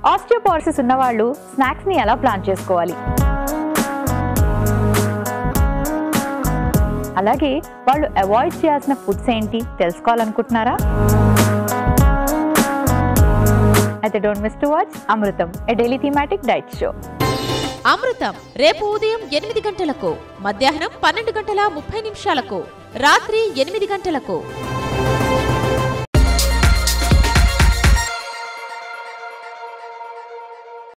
Osteoporosis ఉన్నవాళ్ళు snacks ని ఎలా ప్లాన్ చేసుకోవాలి, అలాగే వాళ్ళు అవాయిడ్ చేయాల్సిన ఫుడ్స్ ఏంటి తెలుసుకోవాలనుకుంటున్నారా? అయితే don't miss to watch Amrutham, a daily thematic diet show. Amrutham రేపు ఉదయం 8 గంటలకు, మధ్యాహ్నం 12 గంటల 30 నిమిషాలకు, రాత్రి 8 గంటలకు.